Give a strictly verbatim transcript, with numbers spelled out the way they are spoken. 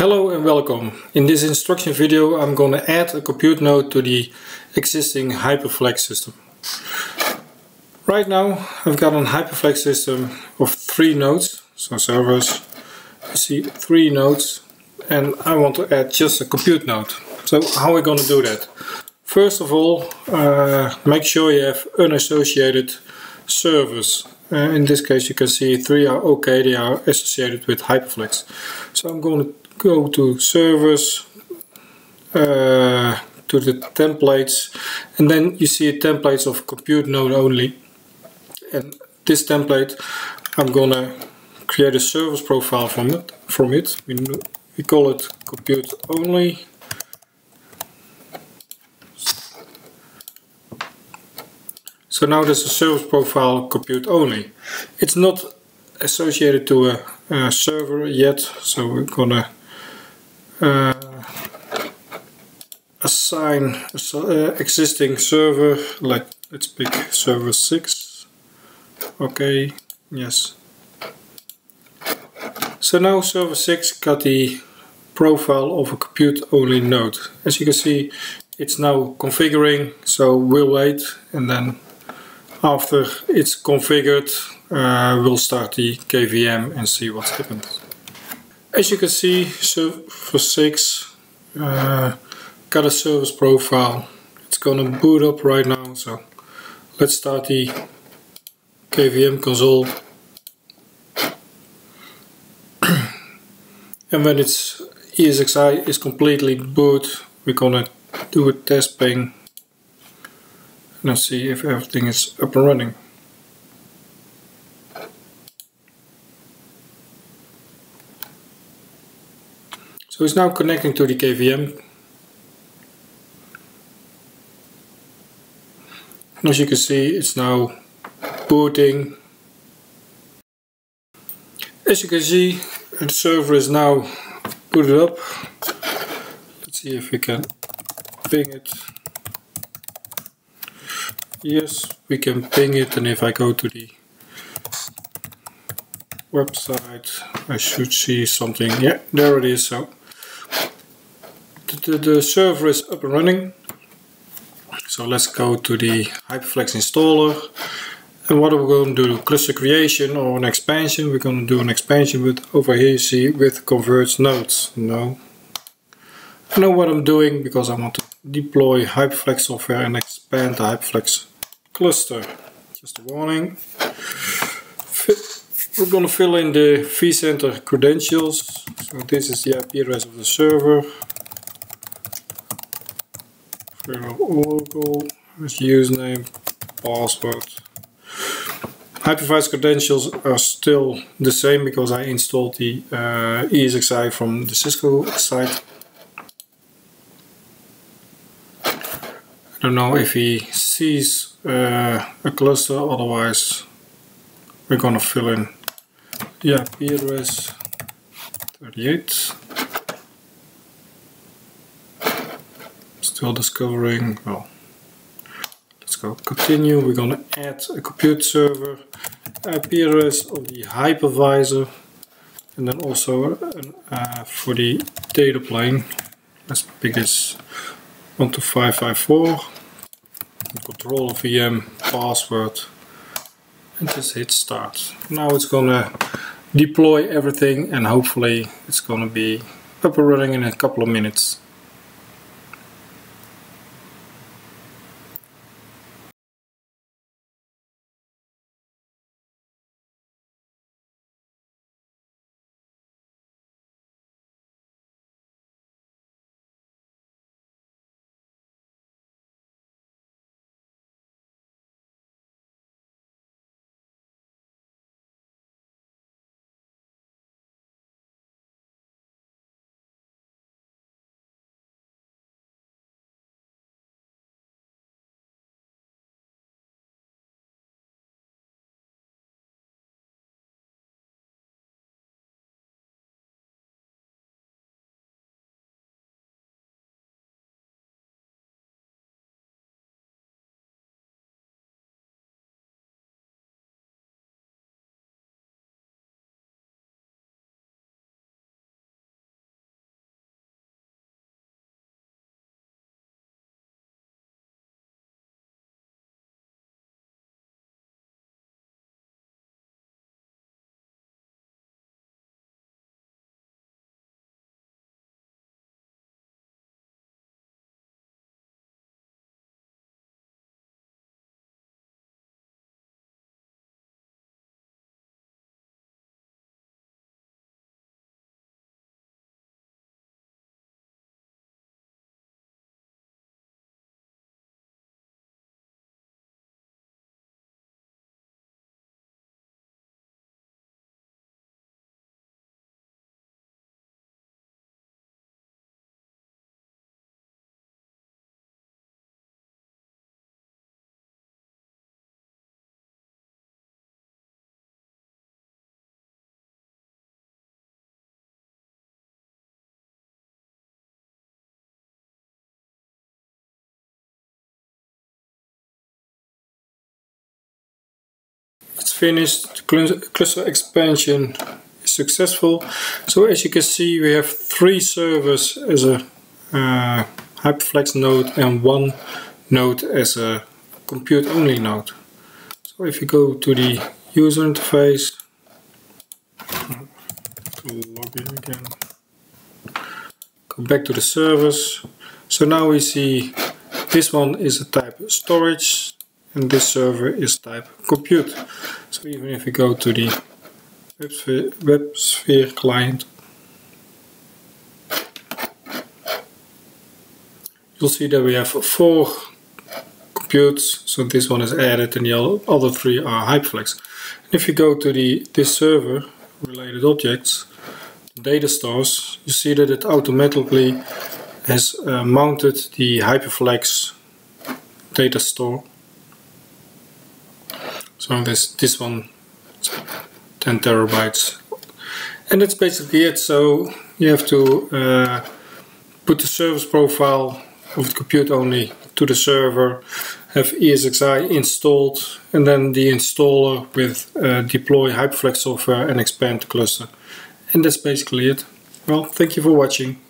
Hello and welcome. In this instruction video I'm going to add a compute node to the existing HyperFlex system. Right now I've got a HyperFlex system of three nodes, so servers. You see three nodes, and I want to add just a compute node. So how are we going to do that? First of all, uh, make sure you have unassociated servers. Uh, in this case you can see three are okay, they are associated with HyperFlex. So I'm going to go to servers, uh, to the templates, and then you see templates of compute node only. And this template I'm gonna create a service profile from it. From it, we, we call it compute only. So now there's a service profile compute only. It's not associated to a, a server yet, so we're gonna uh, assign a uh, existing server. Like let's pick server six. Okay, yes. So now server six got the profile of a compute only node. As you can see, it's now configuring, so we'll wait, and then after it's configured, uh, we'll start the K V M and see what's happened. As you can see, server six uh, got a service profile. It's gonna boot up right now, so let's start the K V M console. And when its E S X i is completely boot, we're gonna do a test ping. Let's see if everything is up and running. So it's now connecting to the K V M. And as you can see, it's now booting. As you can see, the server is now booted up. Let's see if we can ping it. Yes, we can ping it, and if I go to the website, I should see something. Yeah, there it is. So the, the, the server is up and running. So let's go to the HyperFlex installer. And what are we going to do? Cluster creation or an expansion? We're going to do an expansion with, over here you see, with converged nodes. No. I know what I'm doing because I want to deploy HyperFlex software and expand the HyperFlex cluster. Just a warning. We're going to fill in the vCenter credentials. So this is the I P address of the server. Oracle, username, password. Hypervisor credentials are still the same because I installed the uh, E S X i from the Cisco site. I don't know if he sees uh, a cluster, otherwise we're gonna fill in the I P address thirty-eight. Still discovering. Well, let's go continue. We're gonna add a compute server, I P address of the hypervisor, and then also uh, for the data plane. Let's pick this one two five five four. Control V M, password, and just hit start. Now it's gonna deploy everything, and hopefully it's gonna be up and running in a couple of minutes. finished. The cluster expansion is successful. So as you can see, we have three servers as a uh, HyperFlex node and one node as a compute only node. So if you go to the user interface, log in again, go back to the servers. So now we see this one is a type storage and this server is type compute. So even if we go to the WebSphere, WebSphere client, you'll see that we have four computes. So this one is added and the other three are HyperFlex. And if you go to the this server related objects, data stores, you see that it automatically has uh, mounted the HyperFlex data store. So this this one is ten terabytes, and that's basically it. So you have to uh, put the service profile of the compute only to the server, have E S X i installed, and then the installer with uh, deploy HyperFlex software and expand the cluster. And that's basically it. Well, thank you for watching.